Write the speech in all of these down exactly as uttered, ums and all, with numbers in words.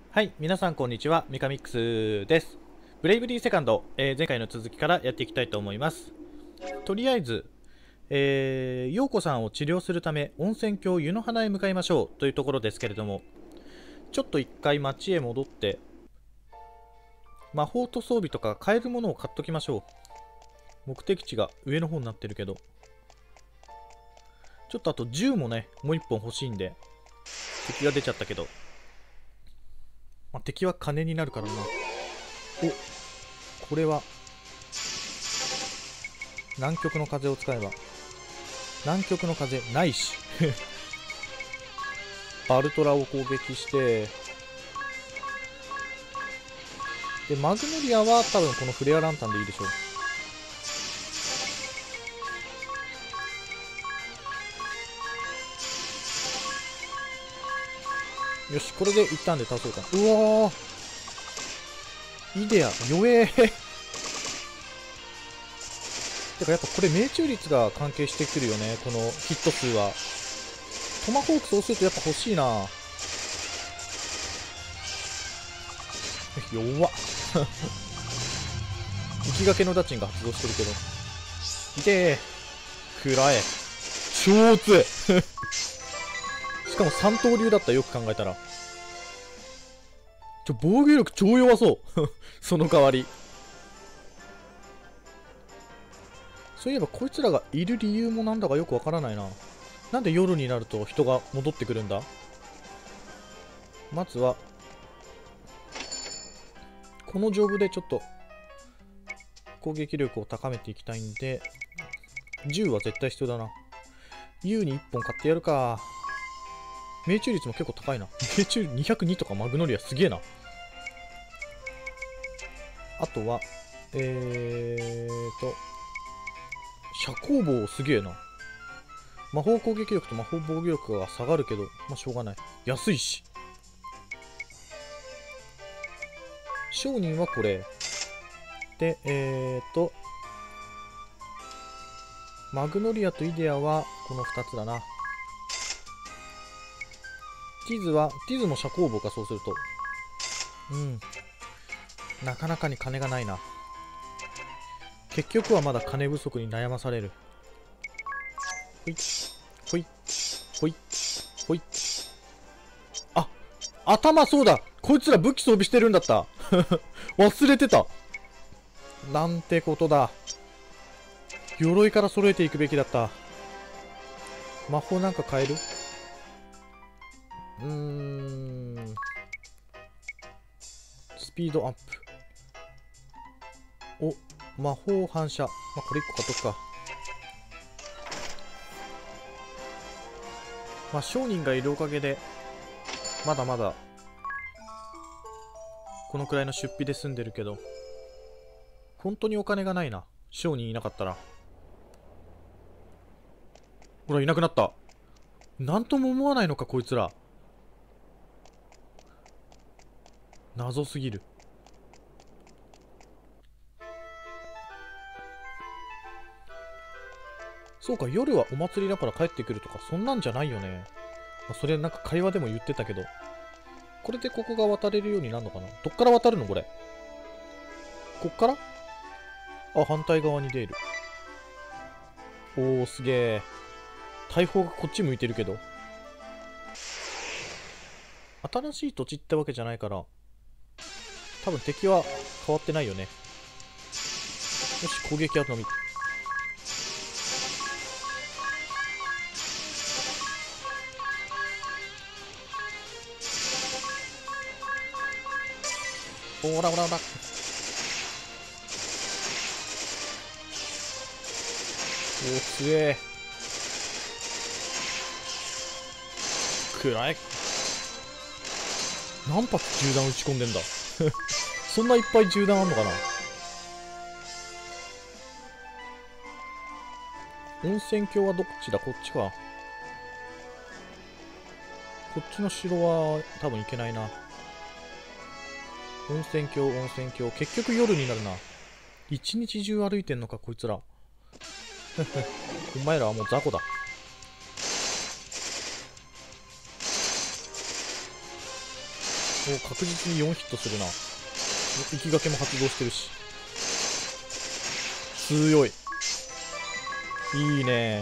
はい、皆さんこんにちは、ミカミックスです。ブレイブリーセカンド、えー前回の続きからやっていきたいと思います。とりあえず、えー、陽子さんを治療するため温泉郷湯の花へ向かいましょうというところですけれども、ちょっと一回町へ戻って魔法と装備とか買えるものを買っときましょう。目的地が上の方になってるけど、ちょっとあと銃もね、もう一本欲しいんで、敵が出ちゃったけど、まあ、敵は金になるからな。お、これは南極の風を使えば、南極の風ないしバルトラを攻撃して、でマグノリアは多分このフレアランタンでいいでしょう。よし、これで一旦で倒そうかな。うわー、イデア弱えてかやっぱこれ命中率が関係してくるよね、このヒット数は。トマホークそうするとやっぱ欲しいな。弱っ行きがけのダチンが発動してるけど、いてー、食らえ、超強いしかも三刀流だった、よく考えたら。ちょ防御力超弱そうその代わり。そういえばこいつらがいる理由もなんだかよくわからないな。なんで夜になると人が戻ってくるんだ。まずはこの丈夫でちょっと攻撃力を高めていきたいんで、銃は絶対必要だな。U にいっぽん買ってやるか。命中率も結構高いな。命中にひゃくにとかマグノリアすげえな。あとはえーと遮光棒すげえな。魔法攻撃力と魔法防御力が下がるけど、まあしょうがない。安いし。商人はこれで、えーとマグノリアとイデアはこのふたつだな。ティズはティズも遮光棒か。そうするとうんなかなかに金がないな。結局はまだ金不足に悩まされる。ほいほいほいほい。あ、頭、そうだ、こいつら武器装備してるんだった忘れてた。なんてことだ。鎧から揃えていくべきだった。魔法なんか変える？うーんスピードアップ。お、魔法反射。まあ、これいっこ買っとくか。まあ、商人がいるおかげで、まだまだ、このくらいの出費で済んでるけど、本当にお金がないな。商人いなかったら。ほら、いなくなった。なんとも思わないのか、こいつら。謎すぎる。そうか、夜はお祭りだから帰ってくるとか、そんなんじゃないよね。まあ、それなんか会話でも言ってたけど。これでここが渡れるようになるのかな。どっから渡るのこれ。こっから、あ、反対側に出る。おー、すげえ。大砲がこっち向いてるけど。新しい土地ってわけじゃないから、多分敵は変わってないよね。よし、攻撃はのみ。ほらほらほら。おお、強え。くらえ。何発銃弾撃ち込んでんだそんないっぱい銃弾あんのかな。温泉郷はどっちだ。こっちか。こっちの城は多分行けないな。温泉郷、温泉郷。結局夜になるな。一日中歩いてんのか、こいつら。お前らはもう雑魚だ。 お、確実によんヒットするな。生きがけも発動してるし、強い。いいね。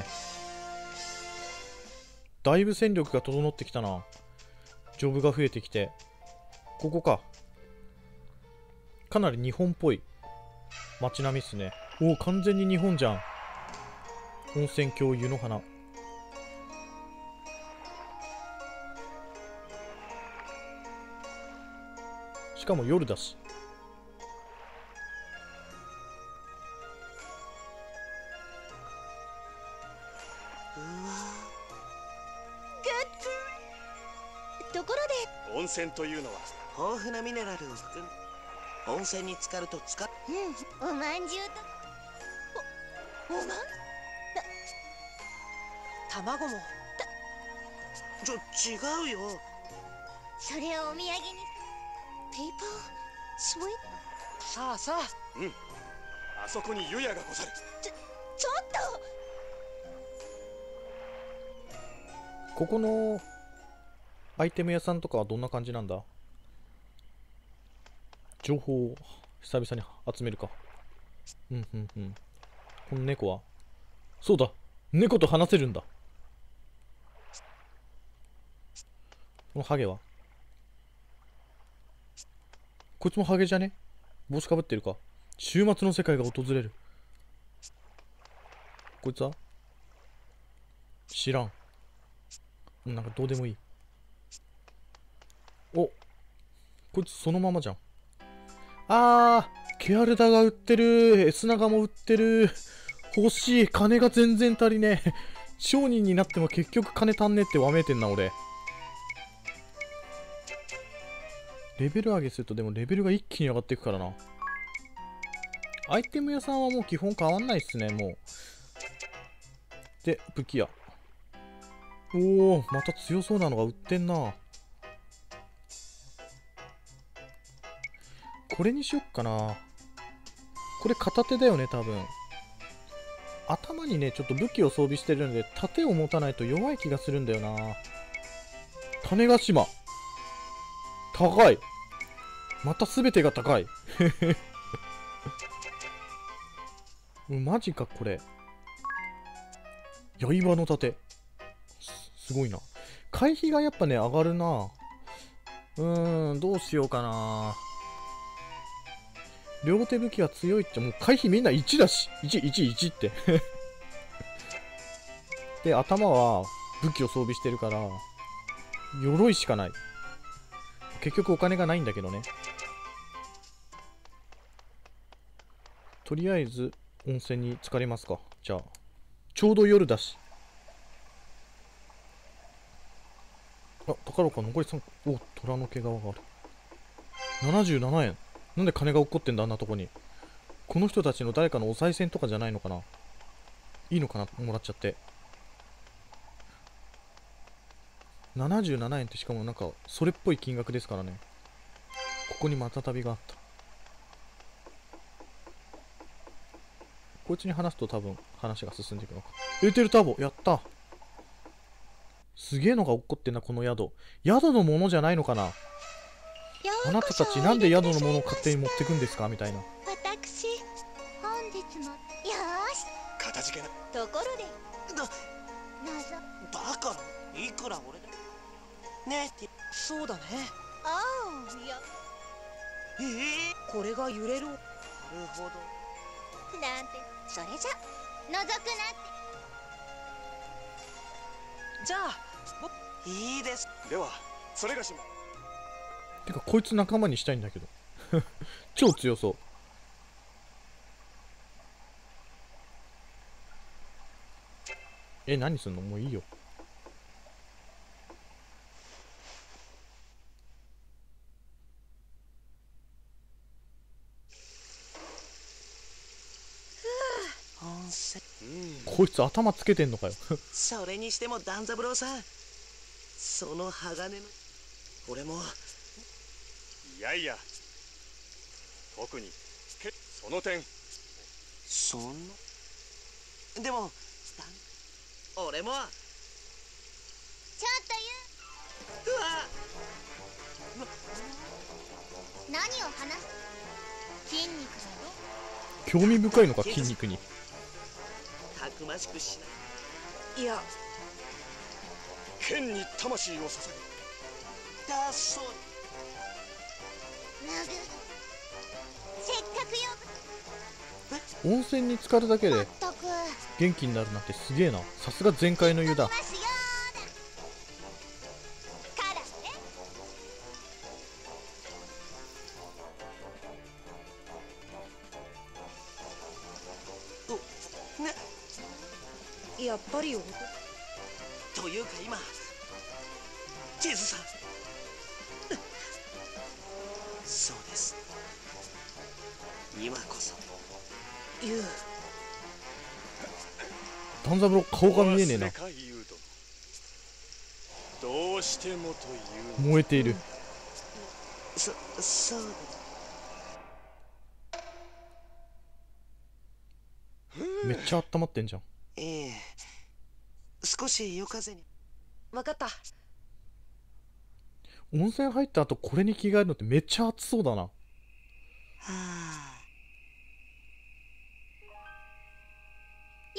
だいぶ戦力が整ってきたな。ジョブが増えてきて、ここか。かなり日本っぽい街並みっすね。おお、完全に日本じゃん。温泉郷湯の花。しかも夜だし。 うわ。ところで温泉というのは豊富なミネラルを含む。温泉に浸かると使っうんおまんじゅうとおおまんた卵もちょ違うよ。それをお土産にペーパースイートさあさあ。うん、あそこに湯屋がござる。ちょちょっとここのアイテム屋さんとかはどんな感じなんだ。情報を久々に集めるか。うんうんうん。この猫は、そうだ、猫と話せるんだ。このハゲは、こいつもハゲじゃね？帽子かぶってるか。週末の世界が訪れる。こいつは知らん。なんかどうでもいい。お、こいつそのままじゃん。あー、ケアルダが売ってる。エスナガも売ってる。欲しい。金が全然足りねえ。商人になっても結局金足んねえってわめいてんな、俺。レベル上げするとでもレベルが一気に上がっていくからな。アイテム屋さんはもう基本変わんないっすね、もう。で、武器屋。おお、また強そうなのが売ってんな。これにしよっかな。これ片手だよね、多分。頭にね、ちょっと武器を装備してるんで、盾を持たないと弱い気がするんだよな。種子島。高い。また全てが高い。マジか、これ。刃の盾。す、すごいな。回避がやっぱね、上がるな。うーん、どうしようかな。両手武器は強いって、もう回避みんないちだし。いち、いち、いちって。で、頭は武器を装備してるから、鎧しかない。結局お金がないんだけどね。とりあえず、温泉に浸かりますか。じゃあ。ちょうど夜だし。あ、宝岡残りさん。お、虎の毛皮がある。ななじゅうななえん。なんで金が落っこってんだ、あんなとこに。この人たちの誰かのお賽銭とかじゃないのかな。いいのかな、もらっちゃって。ななじゅうななえんってしかもなんか、それっぽい金額ですからね。ここにまた旅があった。こいつに話すと多分話が進んでいくのか。エーテルターボ、やった。すげえのが落っこってんな、この宿。宿のものじゃないのかな。あなたたちなんで宿のものを勝手に持ってくんですかみたいな。 私、本日も、よーし。かたじけな。ところで、だ、謎。だから、いくら俺で。ねえ、そうだね。ああ、いや。ええー、これが揺れる。なるほど。なんて、それじゃ、覗くなって。じゃあ、いいです。では、それがしも。 てかこいつ仲間にしたいんだけど。超強そう。え、何すんの？もういいよ。 温泉。 こいつ頭つけてんのかよ。 それにしても段三郎さん、その鋼の俺も。いやいや、特にその点。そんなでも俺もちょっと言う。うわっを話す。筋肉だろ。 興味深いのか、筋肉に。 たくましくしない。いや、剣に魂を捧げだそう。 ナグ、せっかく温泉に浸かるだけよ。までったく。 元気になるなんてすげえな。さすが全開の湯だ。 ますよーだ。からね。 お、ね、やっぱり男というか今地図さんそうです、今こそユウ。 丹三郎顔が見えねえな。 どうしてもという燃えている。 そ、そうだ。 めっちゃ温まってんじゃん。 ええ、少し夜風に。分かった。 温泉入った後これに着替えるのってめっちゃ暑そうだな。はあ。 ユ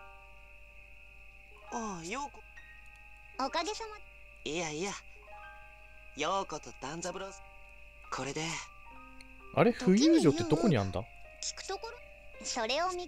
ああ、ヨウコ。 ウ、おかげさま。 いやいや、ヨウコと丹三郎。これで。 あれ、浮遊所ってどこにあんだ？ 聞くところ、それを見。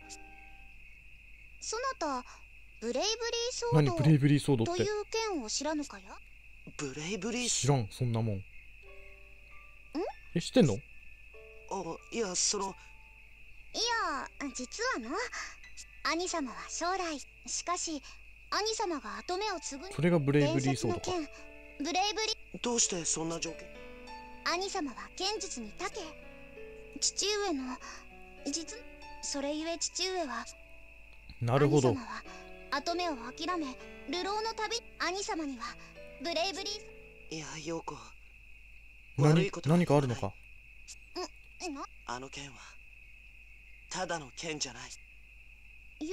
そなた、ブレイブリーソード。 何ブレイブリーソードって。 という剣を知らぬかや？ ブレイブリー。 知らん、そんなもん。ん？え、知ってんの？ あ、いや、その。 いや、実はな、兄様は将来、しかし兄様が跡目を継ぐ。 それがブレイブリーソードか。 ブレイブリ。 どうしてそんな条件？ 兄様は剣術に長け、父上の実、それゆえ父上は。 なるほど。 兄様は跡目を諦め流浪の旅。兄様にはブレイブリー。 いや、ヨウコ、 何、何かあるのか。 ん、な、 あの剣はただの剣じゃない。 ユ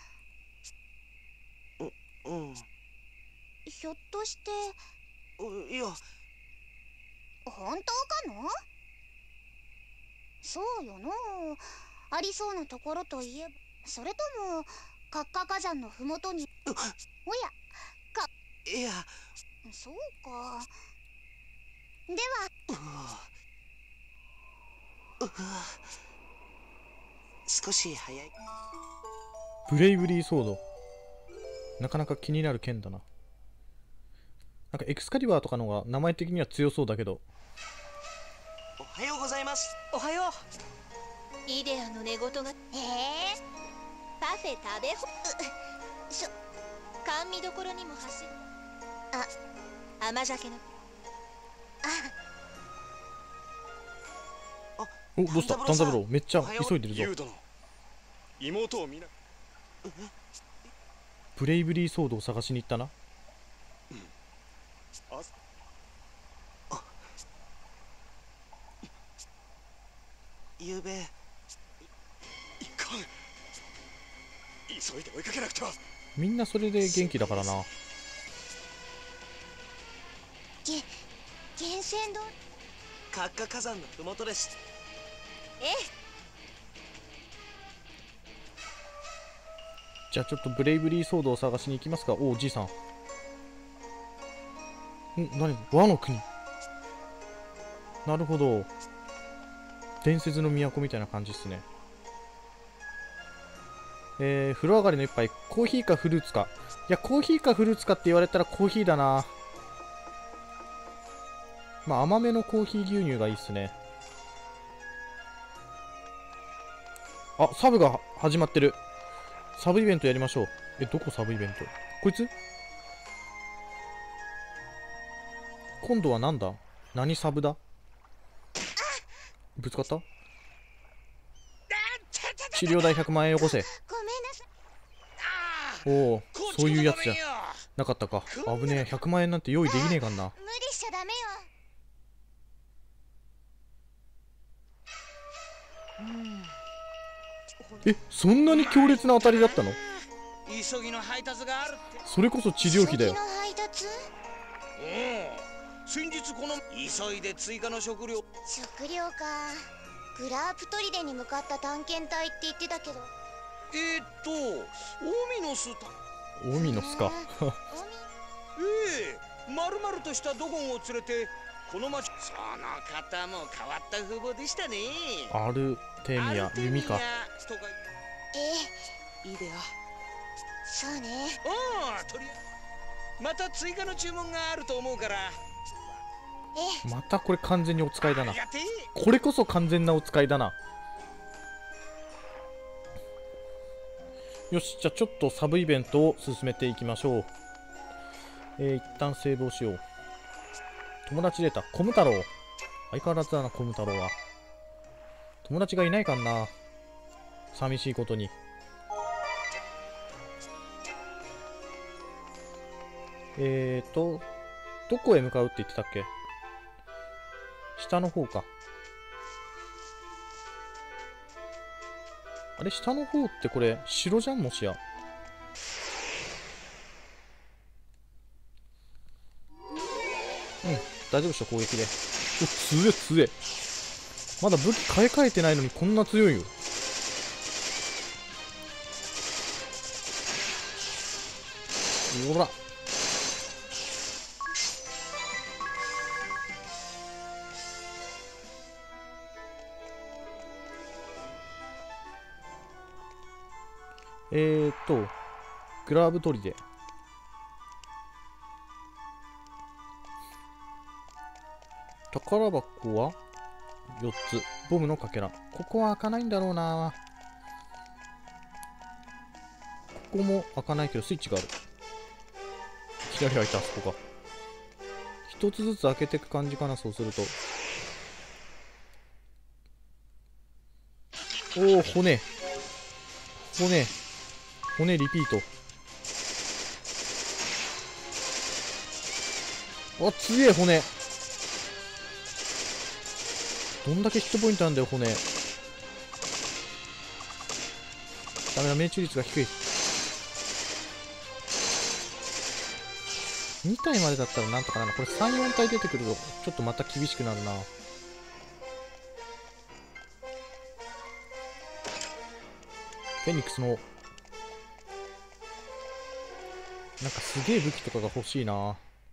ウ、 う、うん。 ひょっとして。 いや、 本当かの？そうよの。ありそうなところといえば、それともカッカ火山のふもとに。おや、か。 いや、 そうか。では。 うわ、少し早い。 ブレイブリーソード、なかなか気になる剣だな。なんかエクスカリバーとかの方が名前的には強そうだけど。 おはようございます。おはよう。イデアの寝言が。ええー、パフェ食べほ。う、しょ、甘味どころにも走る。あ、甘酒の。 あ。 お、どうした？丹三郎めっちゃ急いでるぞ。 妹を見な。 ブレイブリーソードを探しに行ったな。 ゆうべ。いかん。急いで追いかけなくては。 みんなそれで元気だからな。 げ、源泉堂。 カッカ火山のふもとです。 ええ。 じゃあちょっとブレイブリーソードを探しに行きますか。おお、じいさん。ん、何？和の国。なるほど。伝説の都みたいな感じっすね。えー、風呂上がりの一杯、コーヒーかフルーツか。いや、コーヒーかフルーツかって言われたらコーヒーだな。まあ、甘めのコーヒー牛乳がいいっすね。あ、サブが始まってる。サブイベントやりましょう。え、どこサブイベント？こいつ？今度はなんだ？何サブだ？ぶつかった？治療代ひゃくまんえんよこせ。おお、そういうやつじゃなかったか。危ねえ、ひゃくまんえんなんて用意できねえかんな。 無理しちゃダメよ。え、そんなに強烈な当たりだったの？ 急ぎの配達があるって。 それこそ治療費だよ。 急ぎの配達？ 先日この急いで追加の食料。食料か。グラープ砦に向かった探検隊って言ってたけど。えー、っとオミノスたオミノスかええ、まるまるとしたドゴンを連れてこの町。その方も変わった風貌でしたね。 アルテミア弓か。 ええ、いいでよ。そうね。ああ、とりあえずまた追加の注文があると思うから。えまたこれ完全にお使いだな。これこそ完全なお使いだな。よし、じゃあちょっとサブイベントを進めていきましょう。えー、一旦セーブをしよう。友達出た。コム太郎。相変わらずだな、コム太郎は。友達がいないかんな。寂しいことに。えーと、どこへ向かうって言ってたっけ？下の方か。あれ、下の方ってこれ、城じゃん、もしや。うん、大丈夫でしょ、攻撃で。お、強え、強え。まだ武器買い替えてないのにこんな強いよ。ほら。えーと、グラブ砦。宝箱はよっつ。ボムのかけら。ここは開かないんだろうな。ここも開かないけどスイッチがある。左開いた、あそこか。一つずつ開けていく感じかな、そうすると。おお、骨。骨。骨リピート。あ、強え、骨。どんだけヒットポイントなんだよ、骨。ダメだ、命中率が低い。に体までだったらなんとかなる。これさん、よん体出てくると、ちょっとまた厳しくなるな。フェニックスの、なんかすげえ武器とかが欲しいな。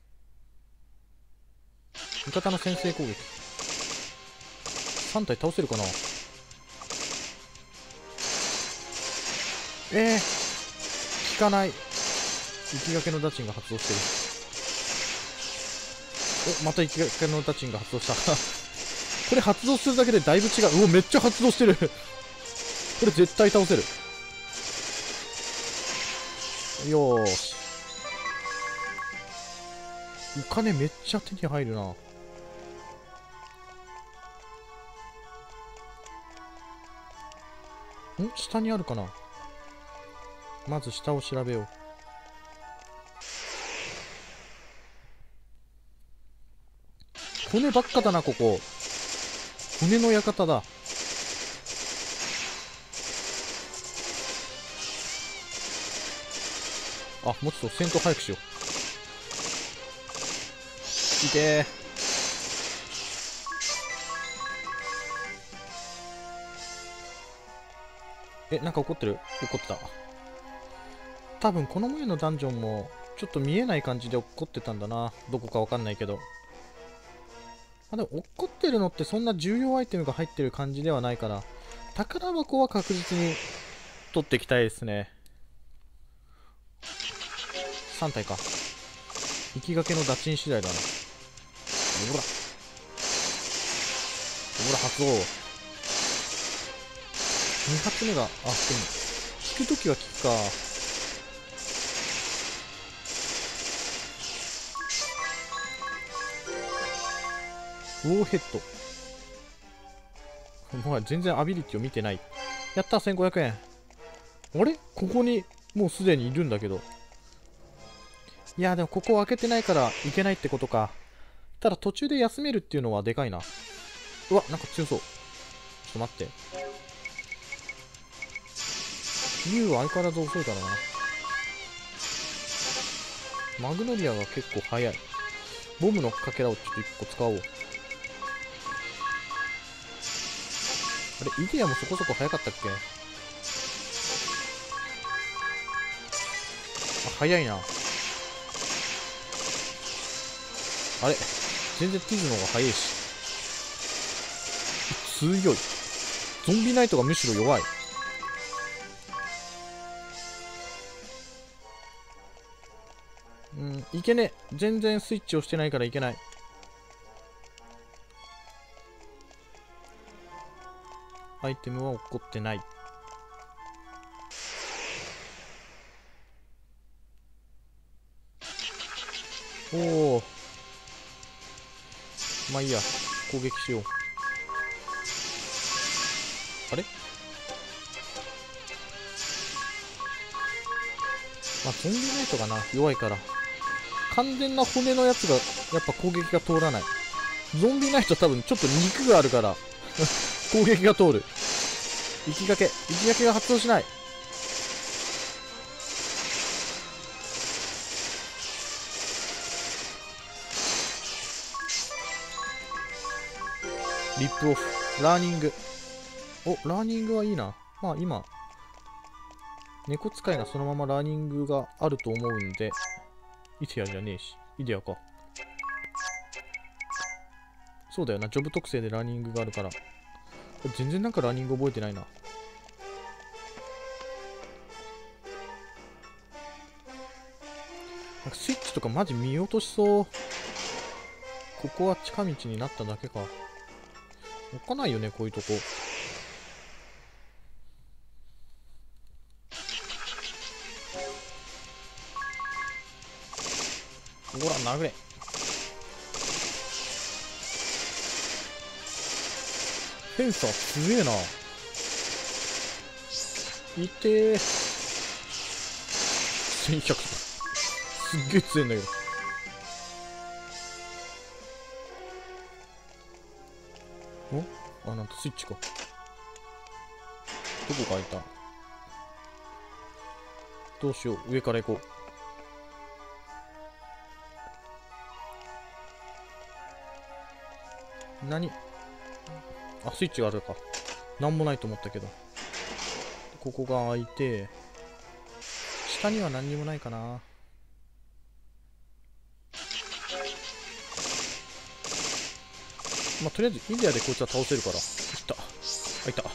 味方の先制攻撃。さん体倒せるかな。えー、効かない。生きがけのダチンが発動してる。お、また生きがけのダチンが発動した。これ発動するだけでだいぶ違う。うお、めっちゃ発動してるこれ絶対倒せる。よーし。お金めっちゃ手に入るな。ん、下にあるかな。まず下を調べよう。骨ばっかだな、ここ。骨の館だ。あ、もうちょっと戦闘早くしよう。いてー。え、なんか怒ってる？怒ってた。多分この前のダンジョンもちょっと見えない感じで怒ってたんだな。どこかわかんないけど。あ、でも怒ってるのってそんな重要アイテムが入ってる感じではないから、宝箱は確実に取っていきたいですね。さん体か。行きがけのダチン次第だな。ほら。ほら、発動。に発目が、あ、でも、引くときは効くか。ウォーヘッド。もはや全然アビリティを見てない。やった、せんごひゃくえん。あれここに、もうすでにいるんだけど。いや、でもここを開けてないからいけないってことか。ただ途中で休めるっていうのはでかいな。うわ、なんか強そう。ちょっと待って。ユウは相変わらず遅いからな。マグノリアが結構速い。 ボムのかけらをちょっといっこ使おう。あれ、イデアもそこそこ早かったっけ？あ、早いな。あれ、全然ティズの方が早いし。強い。ゾンビナイトがむしろ弱い。うん、いけねえ。全然スイッチをしてないからいけない。アイテムは起こってない。おお。まあいいや。攻撃しよう。あれ？まあゾンビナイトがな、弱いから。完全な骨のやつが、やっぱ攻撃が通らない。ゾンビナイト多分ちょっと肉があるから、攻撃が通る。生きがけ、生きがけが発動しない。リップオフ、ラーニング。お、ラーニングはいいな。まあ今、猫使いがそのままラーニングがあると思うんで、イデアじゃねえし、イデアか。そうだよな、ジョブ特性でラーニングがあるから。全然なんかラーニング覚えてないな。なんかスイッチとかマジ見落としそう。ここは近道になっただけか。置かないよね、こういうとこ。ほら、殴れ。フェンサー強えな。いてー。せんひゃく。すっげえ強いんだけど。お？あ、なんとスイッチか。どこか開いた。どうしよう。上から行こう。何？あ、スイッチがあるか。なんもないと思ったけど。ここが開いて、下には何にもないかな。まあ、とりあえずイデアでこいつは倒せるから。いった。開いた。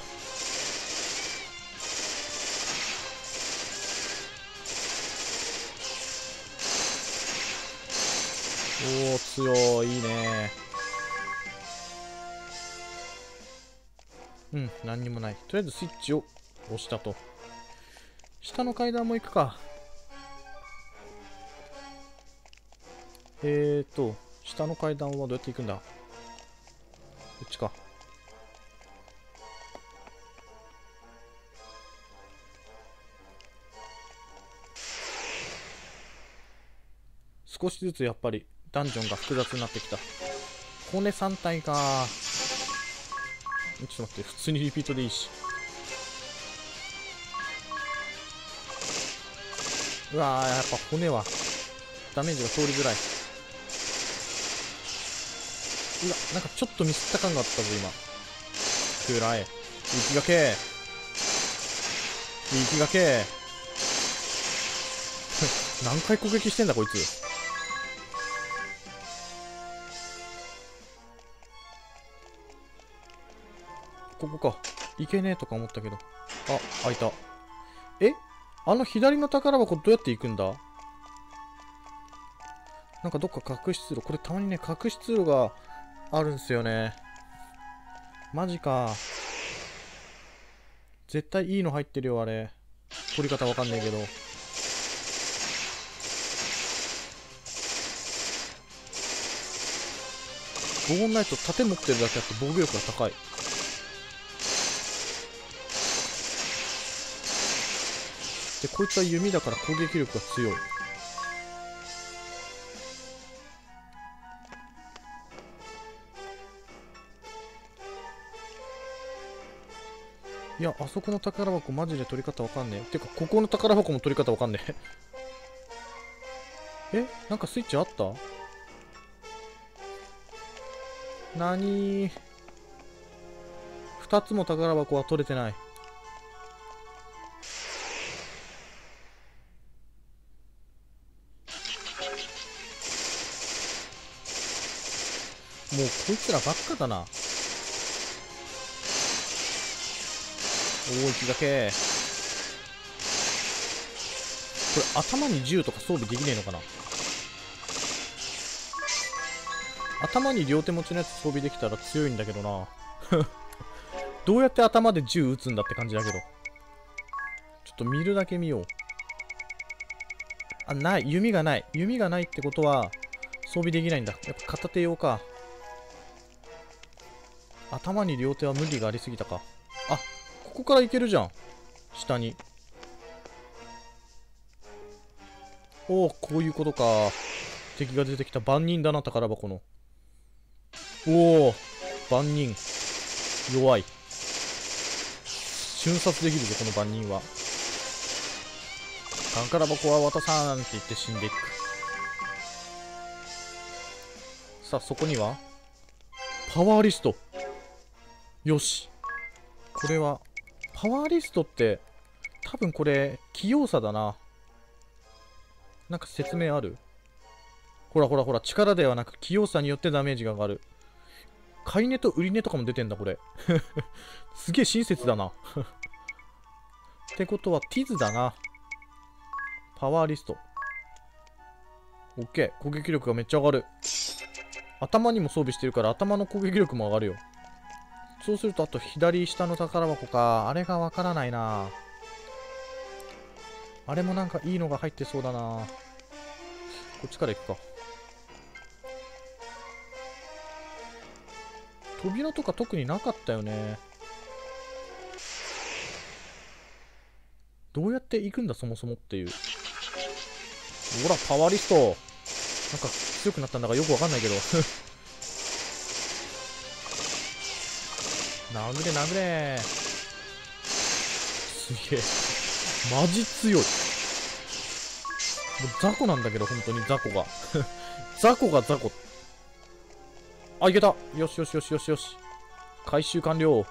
おー、強い。いいね。うん、何にもない。とりあえずスイッチを押したと。下の階段も行くか。えーと、下の階段はどうやって行くんだ？こっちか。少しずつやっぱりダンジョンが複雑になってきた。骨さん体か。ちょっと待って、普通にリピートでいいし。うわー、やっぱ骨はダメージが通りづらい。うわ、なんかちょっとミスった感があったぞ今。くらえ。生きがけ。生きがけ。何回攻撃してんだこいつ。ここか。いけねえとか思ったけど。あ、開いた。え？あの左の宝箱どうやって行くんだ？なんかどっか隠し通路。これたまにね、隠し通路があるんすよね。マジか。絶対いいの入ってるよ、あれ。取り方わかんねえけど。ゴーンナイト盾持ってるだけあって防御力が高い。で、こいつは弓だから攻撃力が強い。いや、あそこの宝箱マジで取り方わかんねえ。てか、ここの宝箱も取り方わかんねえ。え？なんかスイッチあった？ なにー、ふたつも宝箱は取れてない。もうこいつらばっかだな。おお、息がけ。これ頭に銃とか装備できねえのかな。頭に両手持ちのやつ装備できたら強いんだけどな。どうやって頭で銃撃つんだって感じだけど。ちょっと見るだけ見よう。あ、ない。弓がない。弓がないってことは装備できないんだ。やっぱ片手用か。頭に両手は無理がありすぎたか。あ、ここから行けるじゃん。下に。おお、こういうことか。敵が出てきた。万人だな、宝箱の。おお、万人。弱い。瞬殺できるぞ、この万人は。宝箱は渡さんって言って死んでいく。さあ、そこにはパワーリスト。よし。これは、パワーリストって、多分これ、器用さだな。なんか説明ある？ほらほらほら、力ではなく器用さによってダメージが上がる。買い値と売り値とかも出てんだ、これ。すげえ親切だな。ってことは、ティズだな。パワーリスト。オッケー。攻撃力がめっちゃ上がる。頭にも装備してるから、頭の攻撃力も上がるよ。そうすると、あと左下の宝箱か。あれがわからないな。あれもなんかいいのが入ってそうだな。こっちから行くか。扉とか特になかったよね。どうやって行くんだそもそもっていう。ほら、パワーリスト。なんか強くなったんだかよくわかんないけど。殴れ殴れ。すげえ。マジ強い。もう雑魚なんだけど、本当に雑魚が。雑魚が雑魚。あ、いけた。よしよしよしよしよし。回収完了。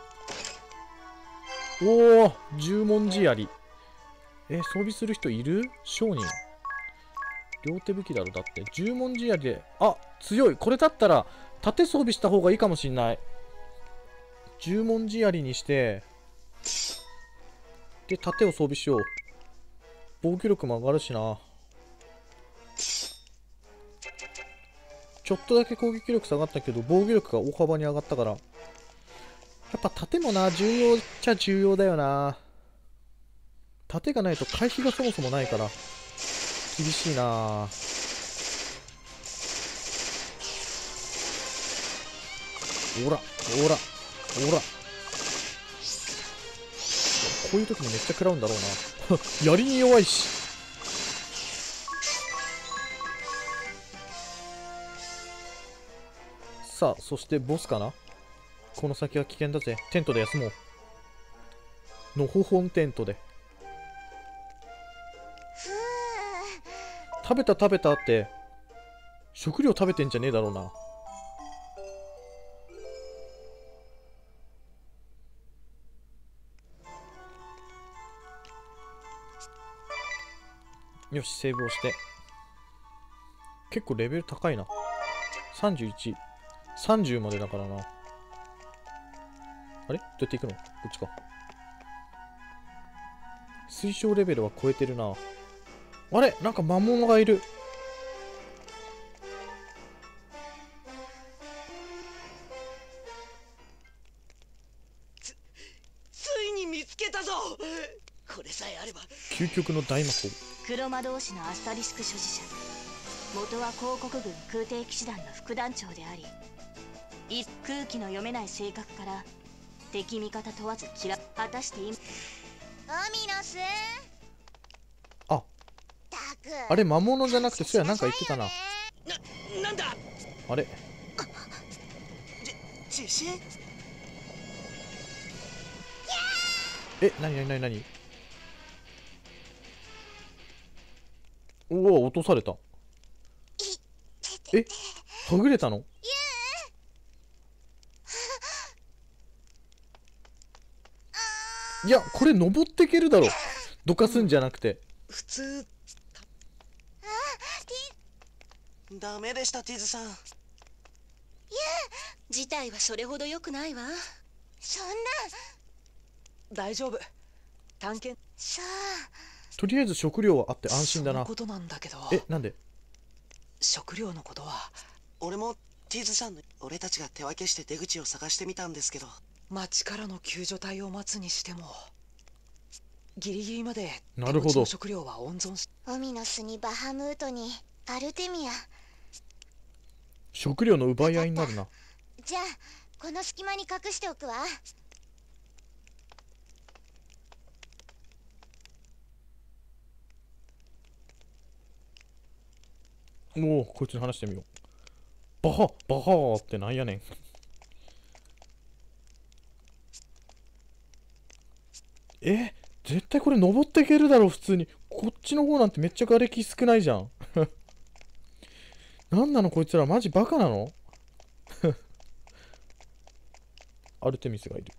おお、十文字槍。え、装備する人いる？商人。両手武器だろ、だって。十文字槍で。あ、強い。これだったら、盾装備した方がいいかもしんない。十文字槍にして、で、盾を装備しよう。防御力も上がるしな。ちょっとだけ攻撃力下がったけど、防御力が大幅に上がったから。やっぱ盾もな、重要っちゃ重要だよな。盾がないと回避がそもそもないから、厳しいな。おら、おら、おら。こういう時にめっちゃ食らうんだろうな。槍に弱いし。さあ、そしてボスかな。この先は危険だぜ。テントで休もう。のほほんテントで。食べた食べたって、食料食べてんじゃねえだろうな。よし、セーブをして。結構レベル高いな。さんじゅういち。さんじゅうまでだからな。あれどうやって行くの？こっちか。推奨レベルは超えてるな。あれなんか魔物がいる。 つ、ついに見つけたぞ。これさえあれば。 究極の大魔法。 黒魔導士のアスタリスク所持者。元は広告軍空挺騎士団の副団長であり、一空気の読めない性格から敵味方問わず嫌い。果たして今オミノス。 あ、あれ魔物じゃなくて、そりゃなんか言ってたな。 な、なんだあれじ、地震？ え、なになになになに。おお、落とされた。え、はぐれたの？ いやこれ登っていけるだろ、どかすんじゃなくて。 普通ダメでしたティズさん。いや事態はそれほど良くないわ。そんな。 大丈夫、探検。 さあとりあえず食料はあって安心だな。 そのことなんだけど。 え、なんで？ 食料のことは俺もティズさんの俺たちが手分けして出口を探してみたんですけど、町からの救助隊を待つにしてもギリギリまでなるほど食料は温存し。 オミノスにバハムートにアルテミア。 食料の奪い合いになるな。 じゃあこの隙間に隠しておくわ。 おお、こいつに話してみよう。バハバハーってなんやねん。え、絶対これ登っていけるだろ普通に。こっちの方なんてめっちゃ瓦礫少ないじゃん。なんなのこいつら、マジバカなの？アルテミスがいる。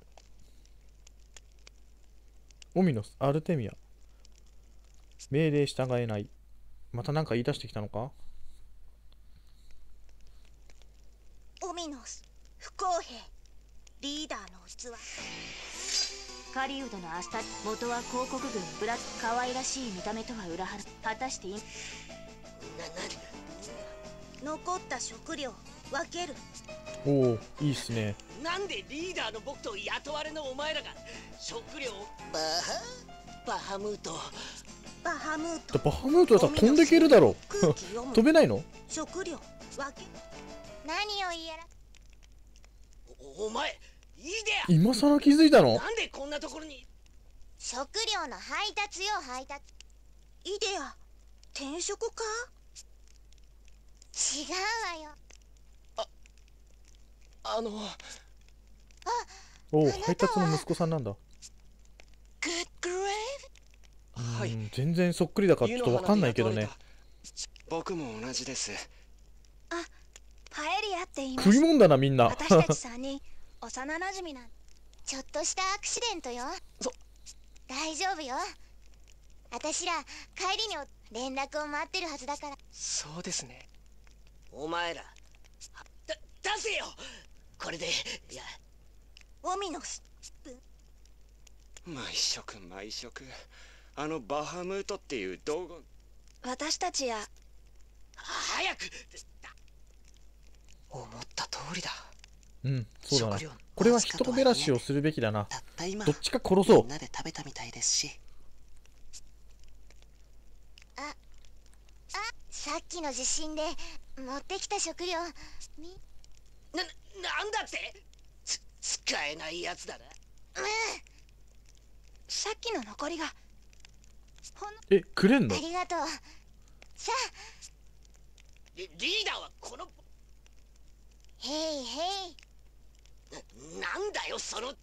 オミノス、アルテミア。命令従えない。また何か言い出してきたのか？ オミノス、不公平。リーダーの器。狩人のアスタ、元は広告軍ブラック。可愛らしい見た目とは裏腹。果たしていな、な、残った食料分ける。 おお、いいっすね。 なんでリーダーの僕と雇われのお前らが食料。バハバハムートバハムートバハムートだったら飛んでいけるだろ。飛べないの？ 食料分け。何を言えら。 お、お前いいでや。 今さら気づいたの？ なんでこんなところに。 食料の配達よ、配達。イデア転職か？違うわよ。 ああのおお、配達の息子さんなんだ。 グッグレーブ。はい、 全然そっくりだからちょっとわかんないけどね。 僕も同じです。 あ、パエリアって言います。 食いもんだなみんな。 私たちさんにん幼馴染なん。ちょっとしたアクシデントよ。 そ大丈夫よ。私ら帰りに連絡を待ってるはずだから。 そうですね。お前らだ出せよこれで。いやオミノス。 毎食毎食あのバハムートっていう道具。 私たちや。 早く。思った通りだ。 うん、そうだな。これは人減らしをするべきだな。どっちか殺そう。 みんなで食べたみたいですし。 あ、あ、さっきの地震で持ってきた食料みな、なんだってつ使えないやつだな。 うん、さっきの残りがほんえ、くれんの？ ありがとう。さあリ、リーダーはこの。 へいへい。 な、なんだよその。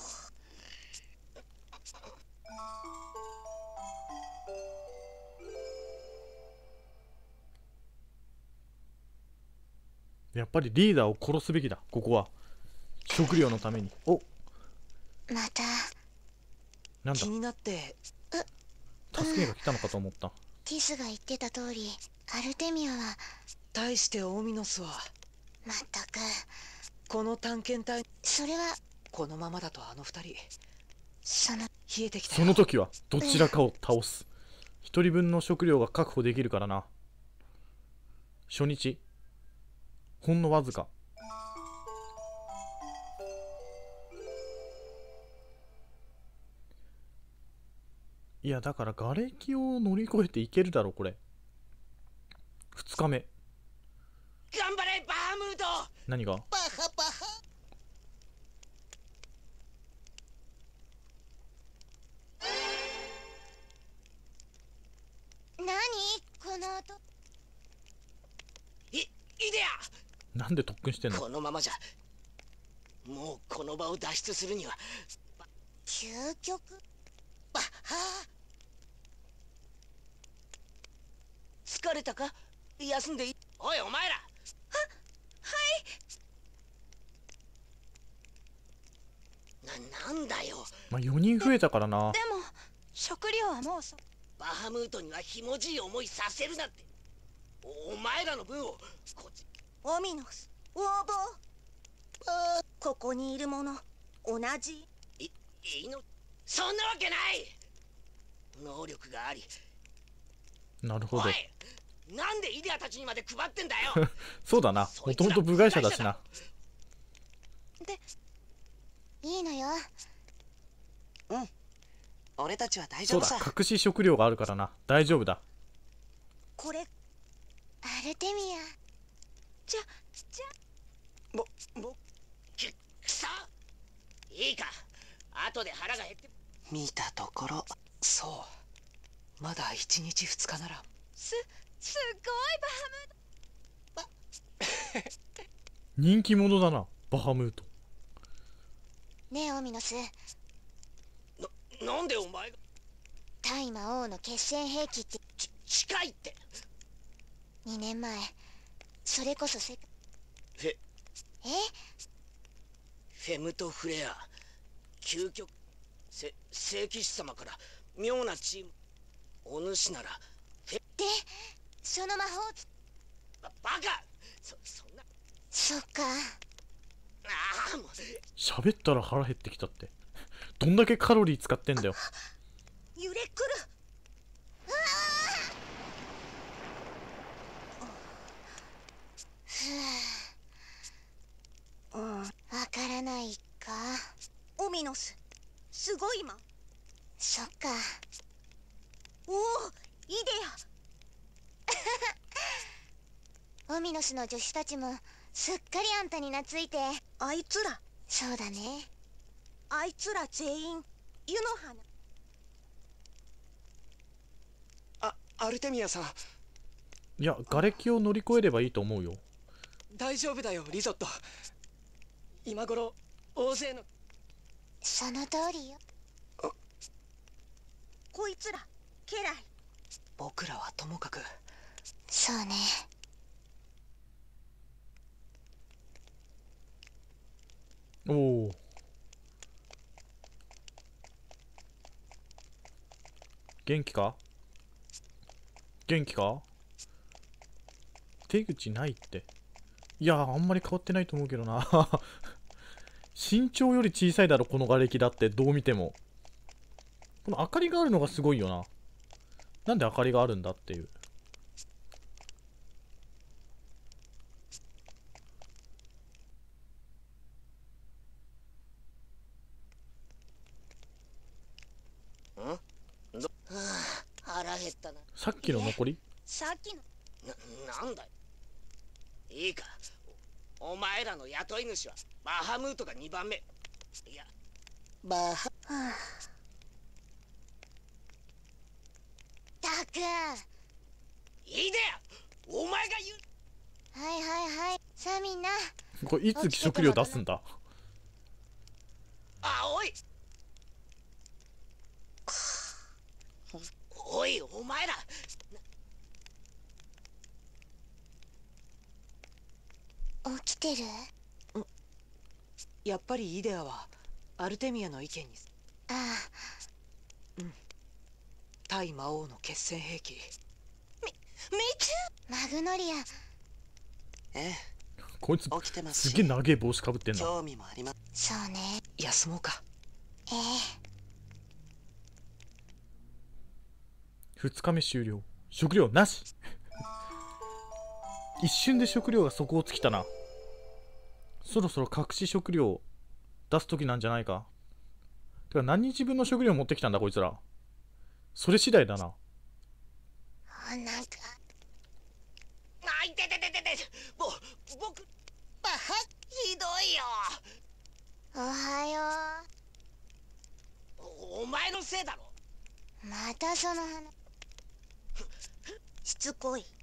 やっぱりリーダーを殺すべきだ。ここは食料のために。お、 またなんだ、 気になって。 助けが来たのかと思った。 ティスが言ってた通りアルテミアは。 対してオミノスはまったく。 この探検隊。 それはこのままだとあの二人その冷えてきたよ。 その時はどちらかを倒す。一人分の食料が確保できるからな。初日ほんのわずか。いやだから瓦礫を乗り越えていけるだろこれ。ふつかめ。 頑張れバハムート。 何が？ バハバハ。 何この音。 い、イデア。 なんで特訓してんの？ このままじゃもうこの場を脱出するには。 究極。 バッハー。疲れたか？休んでいい。おいお前ら。は、 はい。 何？ なんだよ。 まあよにん増えたからな。 でも食料はもうそバハムートにはひもじい思いさせるなって。お前らの分をこっち。オミノス横暴。ここにいるもの同じいいいの。そんなわけない。能力があり。 なるほど。 おい、なんでイデアたちにまで配ってんだよ。 そうだな、もともと部外者だしな。 でいいのよ。 うん、俺たちは大丈そう夫さ。 だ、隠し食料があるからな、大丈夫だ。 これアルテミア。じゃじゃぼぼくくそ。いいか、後で腹が減って。 見たところ、そう、まだいちにちふつかなら。 すすごいバハムート。 人気者だな、バハムート。 ねえオミノス、な、なんでお前が大魔王の決戦兵器ってち近いって。にねんまえそれこそ世界フェえフェムトフレア究極せ聖騎士様から妙なチームお主ならフェでその魔法ババカそそんなそっか。ああもう喋ったら腹減ってきたって。どんだけカロリー使ってんだよ。 揺れくる。ふう、わからないか。オミノスすごい魔。そっか。おおイデア。オミノスの助手たちもすっかりあんたに懐いて。あいつらそうだね。あいつら全員湯の花。 あ、アルテミアさん。 いや、瓦礫を乗り越えればいいと思うよ。 大丈夫だよ、リゾット。今頃大勢の。 その通りよ。こいつら家来。 僕らはともかく。 そうね。 おお。元気か元気か。手口ないって。いやー、あんまり変わってないと思うけどな。身長より小さいだろこの瓦礫だって。どう見てもこの明かりがあるのがすごいよな。なんで明かりがあるんだっていう。 腹減ったな。 さっきの残り。 さっきのな、なんだよ。いいか、お前らの雇い主はバハムートがにばんめ。いやバハ、はあ、たくいいでやお前が言う。はいはいはい。さあみんな、 これいつ食料出すんだ。 あおいおいお前ら起きてる？ やっぱりイデアはアルテミアの意見に。 ああ、 うん、対魔王の決戦兵器。 み、みつマグノリア。 ええ、 こいつ起きてますしすげえ長え帽子かぶってんな。 興味もあります。 そうね。 休もうか。 ええ。 ふつかめ終了。食料なし。一瞬で食料が底を尽きたな。そろそろ隠し食料を出す時なんじゃないか。てか何日分の食料持ってきたんだこいつら。それ次第だな。 なんかあいてててててぼ僕ばひどいよ。おはよう。お、お前のせいだろ。またその話。しつこい。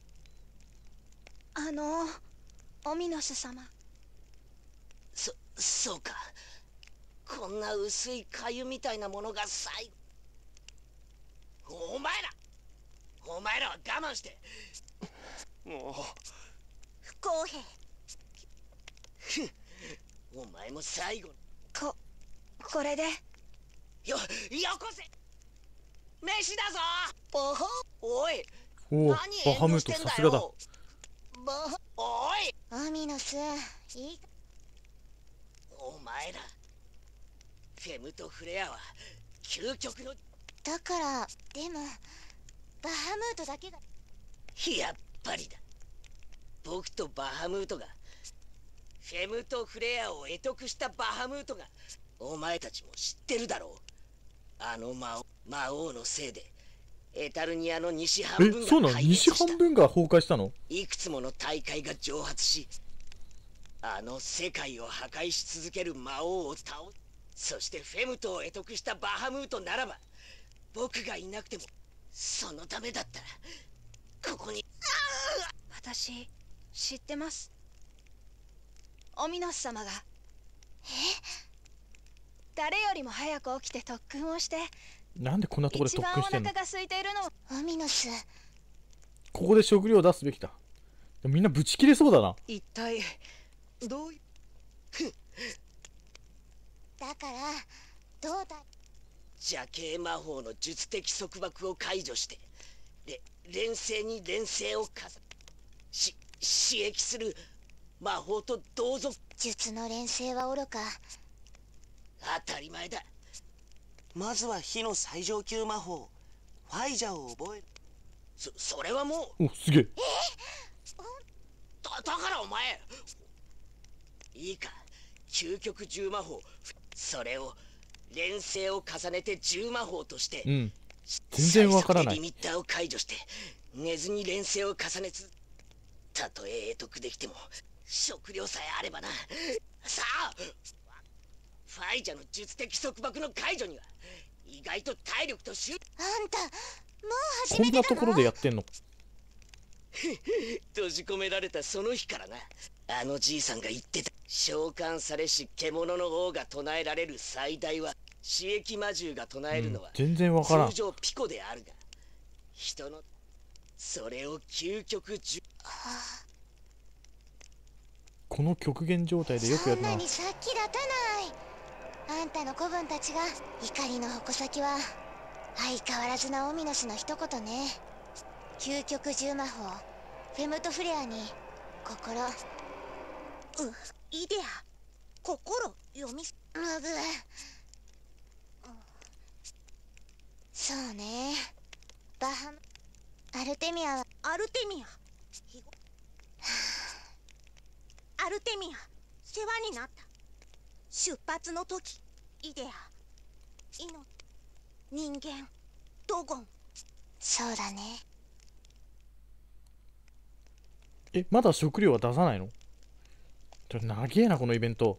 あのオミノス様。そそうか。こんな薄い粥みたいなものが最後。お前らお前らは我慢して。もう不公平。お前も最後ここれでよ、 よこせ飯だぞ。バハおいおお、バハムートさすがだ。 バハおいアミノス、いいお前らフェムとフレアは究極の。 だからでもバハムートだけが。 やっぱりだ。僕とバハムートがフェムとフレアを会得したバハムートが、お前たちも知ってるだろう。あの魔王魔王のせいでエタルニアの西半分がえ、そうなの？西半分が崩壊したの？ いくつもの大会が蒸発し、あの世界を破壊し続ける魔王を倒す。そしてフェムトを会得したバハムートならば、僕がいなくてもそのためだったらここに。 私知ってます。オミノス様がえ誰よりも早く起きて特訓をして、 なんでこんなところで特訓してんの？ 一番お腹が空いているの。オミノス、 ここで食料を出すべきだ。でもみんなブチ切れそうだな。 一体どういうだからどうだ。 邪形魔法の術的束縛を解除して、れ連星に連星を重ねし刺激する魔法と同族。 術の連星は愚か。 当たり前だ。まずは火の最上級魔法ファイジャーを覚える。そそれはもう。 お、すげえ。 だだからお前いいか、究極獣魔法、それを連星を重ねて獣魔法として、 うん、全然わからない。 リミッターを解除して寝ずに連星を重ねつ、たとえ得得できても食料さえあればな。さあファイジャの術的束縛の解除には意外と体力と集。 あんたもう始こんめてたの？ なところでやってんの？ 閉じ込められたその日からな。あのじいさんが言ってた。召喚されし獣の王が唱えられる最大は刺激魔獣が唱えるのは、 うん、全然わからん。 通常ピコであるが、人のそれを究極じゅこの極限状態でよくやるな。 そんなに殺気立たない。あんたの子分たちが怒りの矛先は相変わらずなオミノスの一言ね。究極獣魔法フェムトフレアに心、うイデア心読みむぐそうね。バハムアルテミアはアルテミアアルテミア世話になった。出発の時イデアイノ人間ドゴン。そうだね。 え、まだ食料は出さないの？ちょっと長えなこのイベント。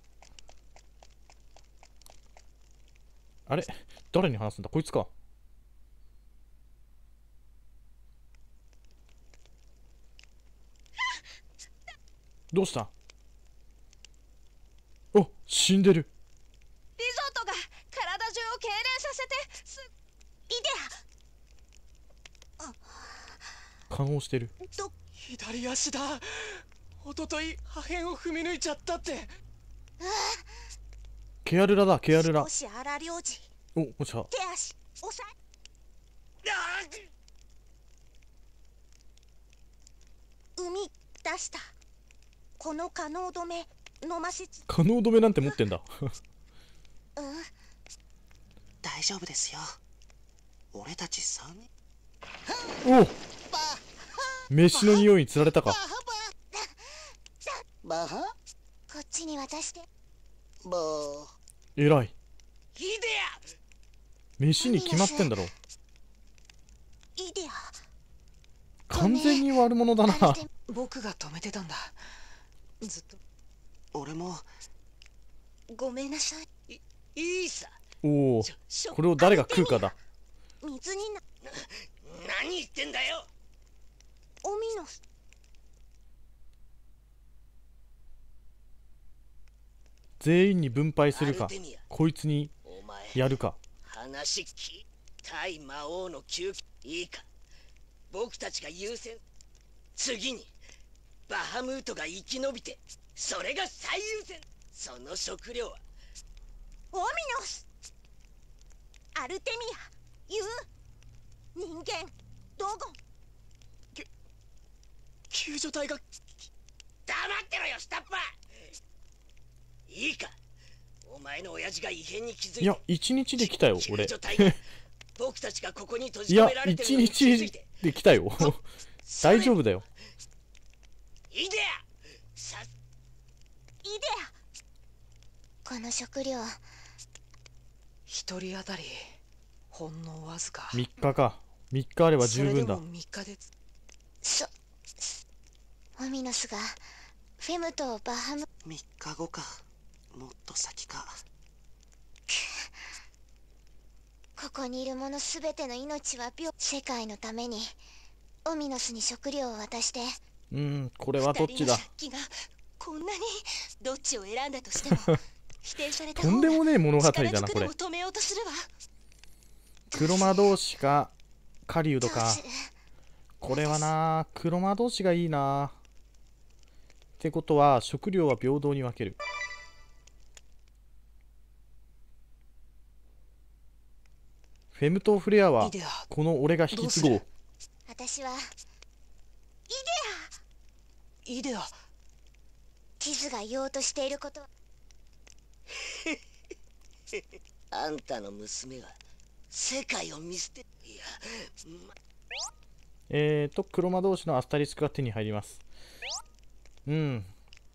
あれ、誰に話すんだ？こいつか。どうした？お、死んでる。 リゾートが体中を痙攣させてすイデア感応してる。 ど左足だ。おととい破片を踏み抜いちゃったって。 ケアルラだ、ケアルラ。 少し荒領事。 お、おっしゃ。 手足押さえ海出した。この可能止め飲ませつ。 可能止めなんて持ってんだ。 うん大丈夫ですよ。俺たちさんにん。 お、飯の匂いに釣られたか。 バハこっちに渡して。 バーえらい。 イデ飯に決まってんだろ。 イデア完全に悪者だな。 僕が止めてたんだ。ずっと。俺もごめんなさい。 いいいさ。 おお、これを誰が食うかだ。 水にな何言ってんだよ。 オミノス。 全員に分配するか、こいつにお前やるか。 話聞い対魔王の究極いいか。僕たちが優先、次にバハムートが生き延びて、それが最優先。その食料はオミノス、アルテミア、ユウ、人間、ドゴン。 救助隊が。 黙ってろよ下っ端。いいか、お前の親父が異変に気づいて。 いや一日で来たよ俺。 僕たちがここに閉いやじ込められてる一のに気づ日いて。 で来たよ大丈夫だよ。 イデアさイデア、この食料一人当たりほんのわずか。 みっかか。みっかあれば十分だ。 それでもみっかで。 そオミノスがフェムとバハム。 みっかごか、もっと先か。 ここにいる者すべての命は病。世界のためにオミノスに食料を渡して。 うーんこれはどっちだ。 二人の借金がこんなに。どっちを選んだとしても否定されたとんでもねえ物語だな力ずくでこれ。 も止めようとするわ。 黒魔導士か狩人か。 どうする。 これはな黒魔導士がいいな。ってことは食料は平等に分ける。フェムとフレアはイデアこの俺が引き継ごう。 私はイデア。 ティズが言おうとしていることは。 あんたの娘は世界を見捨て。いや、ま、 えーと黒魔導士のアスタリスクが手に入ります。うん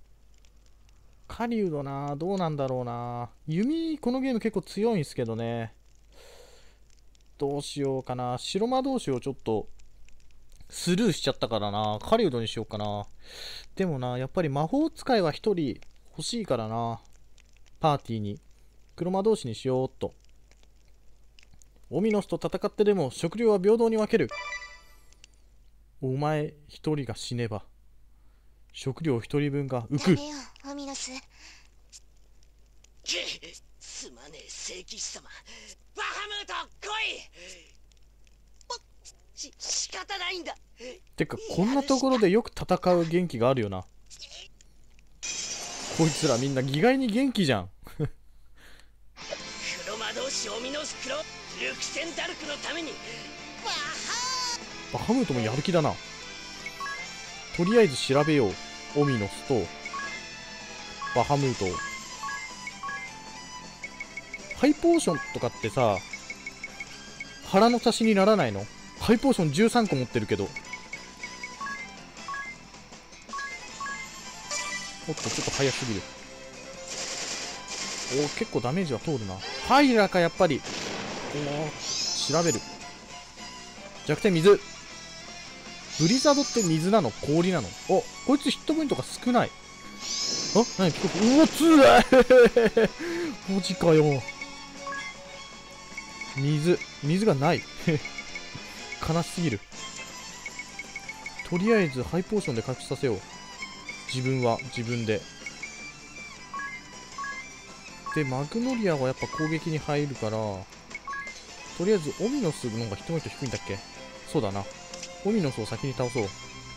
狩人などうなんだろうな。弓このゲーム結構強いんですけどね。どうしようかな。白魔導士をちょっとスルーしちゃったからな。狩人にしようかな。でもなやっぱり魔法使いはひとり欲しいからな。パーティーに黒魔導士にしようっと。オミノスと戦ってでも食料は平等に分ける。お前一人が死ねば食料一人分が浮く。 ダメよオミノス。 すまねえ聖騎士様。バハムート来い。ぼし仕方ないんだ。 てかこんなところでよく戦う元気があるよな。こいつらみんな意外に元気じゃん黒魔導士オミノスクロルクセンダルクのためにバハバハムートもやる気だな。とりあえず調べよう。オミノスとバハムート。ハイポーションとかってさ腹の足しにならないの？ハイポーションじゅうさんこ持ってるけど。おっとちょっと早すぎる。おお結構ダメージは通るな。ファイラーかやっぱり。おー調べる。弱点水。ブリザードって水なの氷なの？おこいつヒットポイントが少ない。あ何ピコピコ。うわつらいマジかよ。水水がない悲しすぎる。とりあえずハイポーションで回復させよう。自分は自分で。でマグノリアはやっぱ攻撃に入るから、とりあえずオミノスの方がヒットポイント低いんだっけ。そうだな。オミノスを先に倒そう。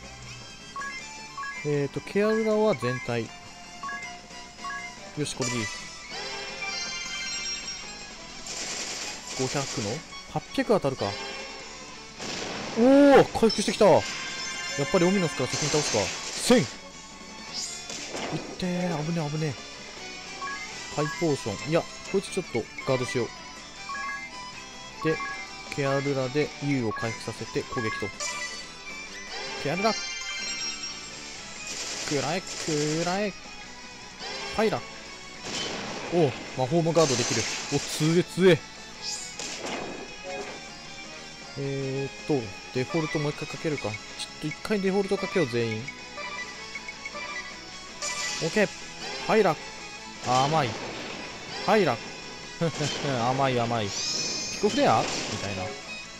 えーとケアルラは全体。よしこれでいい。ごひゃくのはっぴゃく当たるか。おお回復してきた。やっぱりオミノスから先に倒すか。せんいってー危ね危ね。ハイポーション。いやこいつちょっとガードしよう。でケアルラで U を回復させて攻撃と。ケアルラくらえくらえ。ファイラ。おお魔法もガードできる。おつえつえ。えーっとデフォルトもう一回かけるか。ちょっと一回デフォルトかけよう全員。オッケーファイラ。甘いファイラ甘い甘い。ピコフレアみたいな。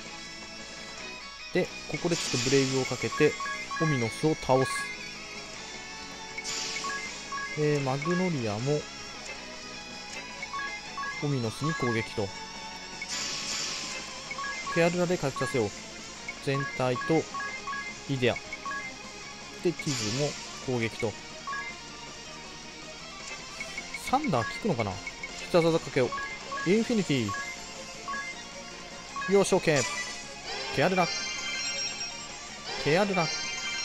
でここでちょっとブレイブをかけてオミノスを倒す。えー、マグノリアもオミノスに攻撃と。ケアルラで回復させよう。全体とイデアでティズも攻撃と。サンダー効くのかな。 殺技かけよう。インフィニティ。よし、オッケー。ケアルラ。ケアルラ。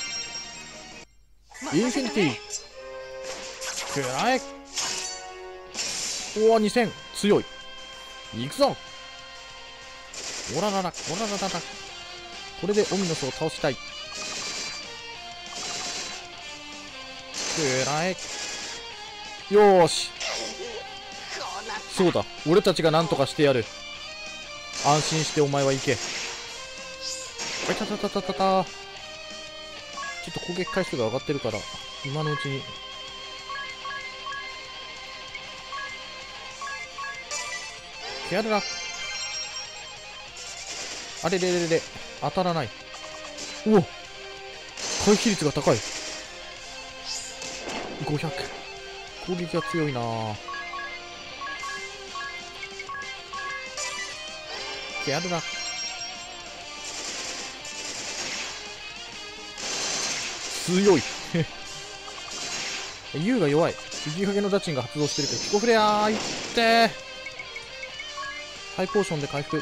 インフィニティ。くらえ。おお、にせん。強い。いくぞ。おららら、おらららら。これでオミノスを倒したい。くらえ。よーし。そうだ、俺たちが何とかしてやる。安心してお前は行け。あいたたたたたた。ちょっと攻撃回数が上がってるから今のうちに。ケアルラ。あれれれれれ、当たらない。おお、回避率が高い。ごひゃく。攻撃が強いなぁ。ケアルラ。強い。ユウが弱い。雪かけのダチンが発動してるけど、ピコフレアーいってー。ハイポーションで回復。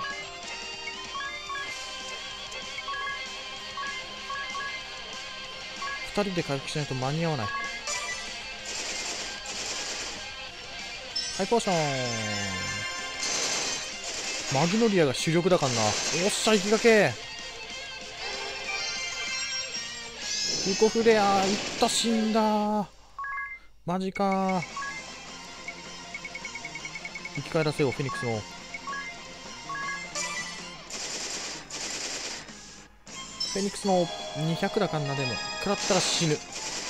ふたりで回復しないと間に合わない。ハイポーション。マグノリアが主力だからな。おっしゃ、雪かけ。ピコフレアいった、死んだ。マジか。生き返らせよう、フェニックスの。フェニックスのにひゃくだからな。でも食らったら死ぬ。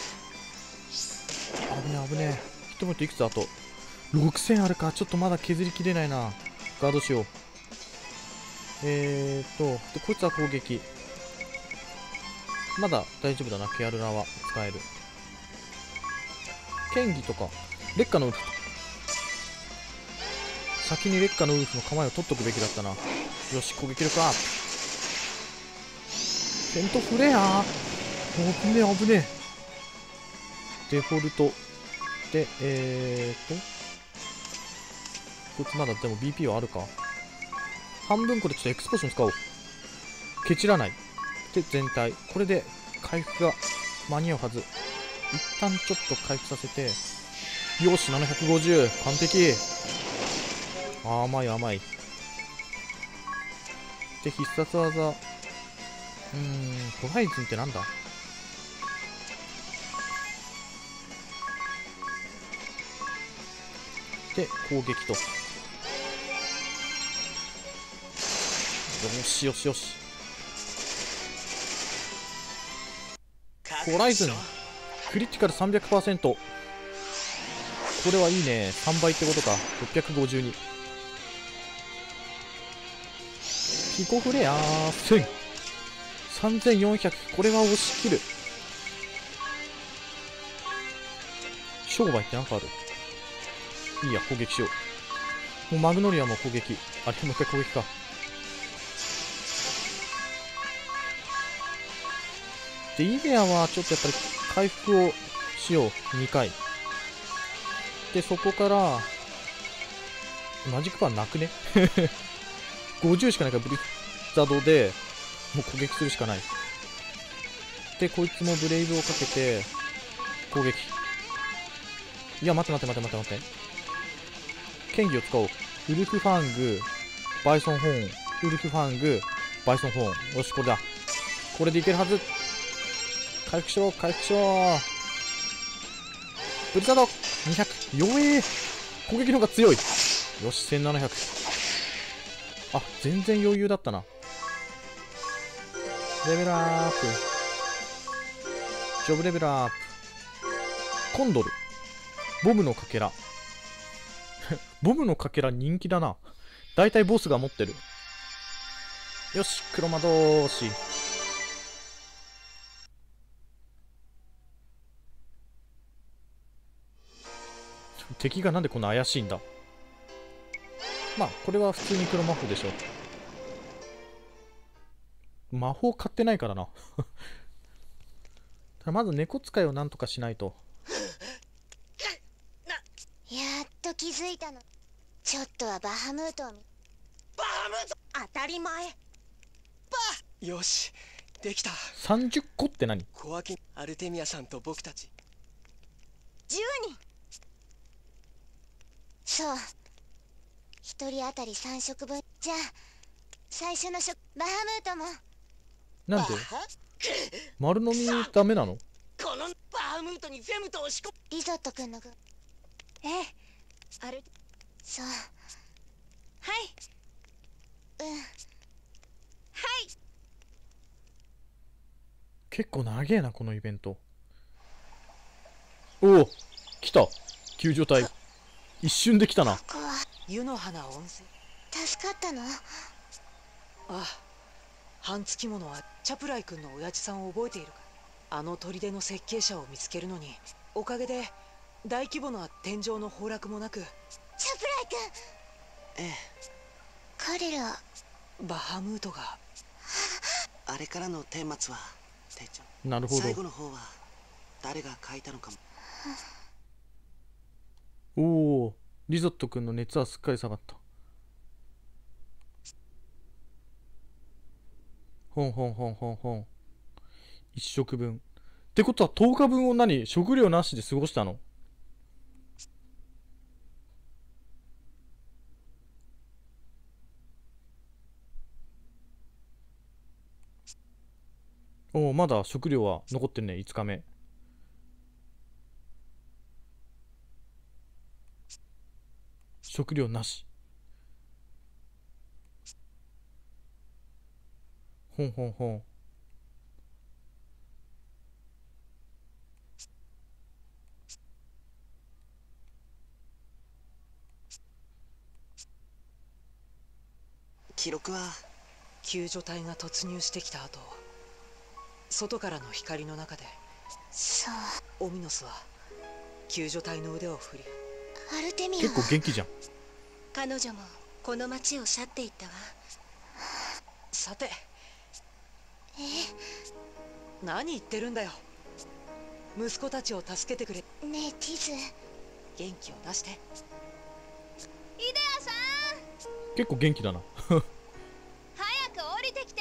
危ねえ危ねえ。ヒットポイントいくつあとろくせんあるか。ちょっとまだ削りきれないな。ガードしよう。えーっとでこいつは攻撃まだ大丈夫だな。ケアルラは使える。剣技とか劣化のウルフ。先に劣化のウルフの構えを取っとくべきだったな。よし、攻撃力アップ。フェントフレア。危ねえ危ねえ。デフォルトでえーっとこいつまだでも ビーピー はあるか。半分これちょっとエクスポーション使おう。ケチらないで全体。これで回復が間に合うはず。一旦ちょっと回復させて。よし、ななひゃくごじゅう。完璧。甘い甘い。で必殺技、うーんホライズンってなんだ。で攻撃と。よしよしよし。ホライズンクリティカル さんびゃくパーセント。 これはいいね。さんばいってことか。ろっぴゃくごじゅうに。ピコフレアーせん。さんぜんよんひゃく。これは押し切る。商売ってなんかある。いいや、攻撃しよう。もうマグノリアも攻撃。あれもう一回攻撃か。でイデアはちょっとやっぱり回復をしよう。にかいでそこからマジックパンなくね。ごじゅうしかないからブリザードでもう攻撃するしかない。でこいつもブレイブをかけて攻撃。いや待って待って待って待って待って。剣技を使おう。ウルフファングバイソンホーン。ウルフファングバイソンホーン。よし、これだ。これでいけるはず。回復しろ回復しろ。ブリザードにひゃく。弱え。攻撃の方が強い。よし、せんななひゃく。あ、全然余裕だったな。レベルアップ。ジョブレベルアップ。コンドル。ボムのかけら。ボムのかけら人気だな。だいたいボスが持ってる。よし、黒魔導士。敵がなんでこんな怪しいんだ。まあこれは普通に黒魔法でしょ。魔法買ってないからな。ただまず猫使いをなんとかしないと。 やっと気づいたの。ちょっとはバハムートを見。 バハムート当たり前。 バよし、できた。 さんじゅっこって何？ 小分けアルテミアさんと僕たちじゅうにん。そうひとり当たりさん食分。じゃあ最初の食バハムートも。 なんで丸飲みダメなの？ このバハムートにフェムと押し込む。 リゾット君の分。ええあれそうはいうんはい。 結構長えなこのイベント。おお来た救助隊。一瞬で来たな。 ここは湯の花温泉。 助かったの？ ああ、半月ものはチャプライ君の親父さんを覚えているか？あの砦の設計者を見つけるのにおかげで大規模な天井の崩落もなく。 チャプライ君。 ええ、 彼らバハムートがあれからの顛末はてっちゃん、 なるほど。 最後の方は誰が書いたのかも。 おおリゾット君の熱はすっかり下がった。ほんほんほんほんほん。一食分ってことはとおかぶんを何食料なしで過ごしたの？おおまだ食料は残ってるね。いつかめ。食料なし。ほんほんほん。 記録は救助隊が突入してきた後、外からの光の中でそうオミノスは救助隊の腕を振り。 アルテミア結構元気じゃん。 彼女もこの町を去っていったわ。 さてえ何言ってるんだよ。息子たちを助けてくれ。 ねえティズ。 元気を出して。 イデアさん結構元気だな。 早く降りてきて。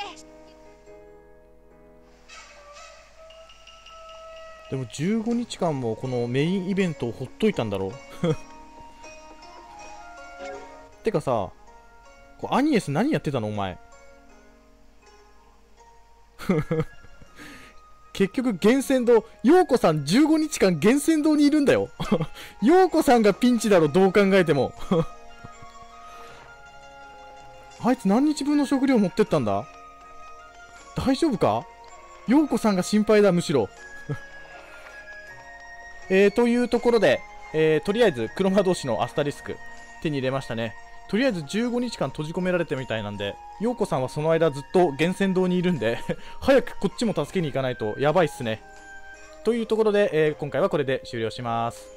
でもじゅうごにちかんもこのメインイベントをほっといたんだろう。てかさ、こうアニエス何やってたのお前。結局源泉堂、陽子さんじゅうごにちかん源泉堂にいるんだよ。陽子さんがピンチだろどう考えても。あいつ何日分の食料持ってったんだ？大丈夫か？陽子さんが心配だむしろ。えー、というところで、えー、とりあえず黒魔導士のアスタリスク手に入れましたね。とりあえずじゅうごにちかん閉じ込められてみたいなんで、陽子さんはその間ずっと源泉堂にいるんで早くこっちも助けに行かないとやばいっすね。というところで、えー、今回はこれで終了します。